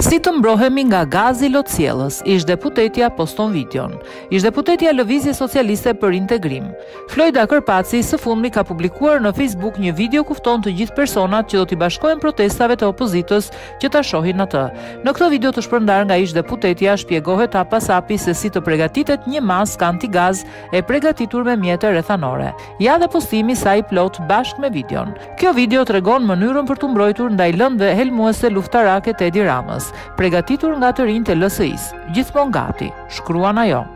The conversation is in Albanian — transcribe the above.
Si të mbrohemi nga gazi lotësielës, ish-deputetja poston videon. Ish-deputetja Lëvizje Socialiste për Integrim. Flojda Kërpaci së fundmi ka publikuar në Facebook një video ku fton të gjithë personat që do t'i bashkohen protestave të opozitës që ta shohin atë. Në këtë video të shpërndar nga ish-deputetja shpjegohet pas hapi se si të përgatitet një maskë antigaz e përgatitur me mjete rethanore. Ja dhe postimi saj plot bashkë me videon. Kjo video tregon mënyrën për të mbrojtur ndaj lëndëve helmuese luftarake të Edi Ramës, përgatitur nga të rinjtë e LSI-s, gjithmonë gati, shkruan ajo.